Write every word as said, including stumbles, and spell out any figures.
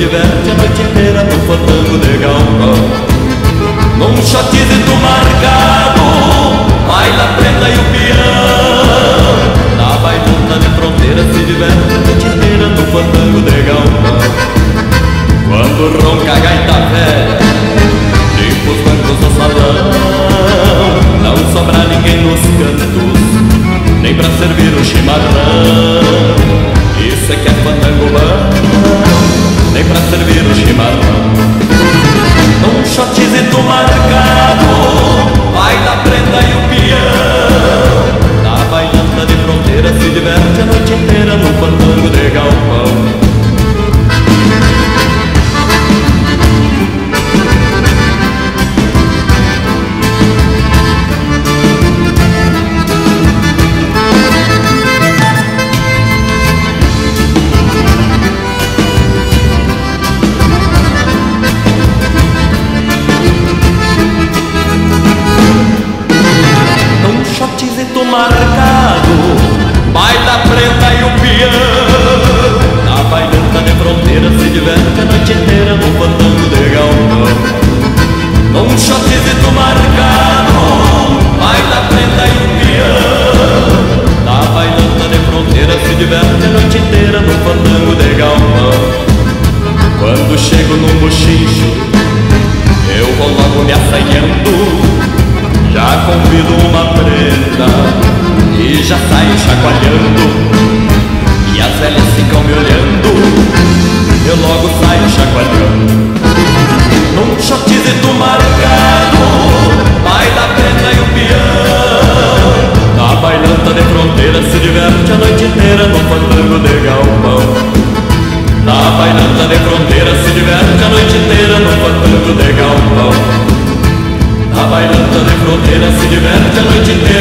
diverte a noite inteira no fandango de galpão. Num shotzinho marcado, baila a prenda e o peão. Na bailanta de fronteira se diverte a noite inteira no fandango de galpão. Quando ronca a gaita velha, limpa os bancos do salão, não sobra ninguém nos cantos, nem pra servir o chimarrão. Isso é que é fandango bom, nem pra servir o chimarrão. Num shotzinho marcado, baila a prenda e o peão. Na bailanta de fronteira se diverte a noite inteira no fandango de galpão. Marcado, baila a prenda e o peão. Na bailanta de fronteira se diverte a noite inteira no fandango de galpão. Num shotzinho marcado, baila a prenda e o peão. Na bailanta de fronteira se diverte a noite inteira no fandango de galpão. Quando chego num bochicho, eu vou logo me assaiando. Já convido uma prenda e já saio chacoalhando. E as velhas ficam me olhando, eu logo saio chacoalhando. Num shotzinho marcado, baila a prenda e o peão. Na bailanta de fronteira se diverte a noite inteira no fandango de galpão. Na bailanta de fronteira se diverte a noite inteira no fandango de galpão. Na bailanta de fronteira se diverte a noite inteira.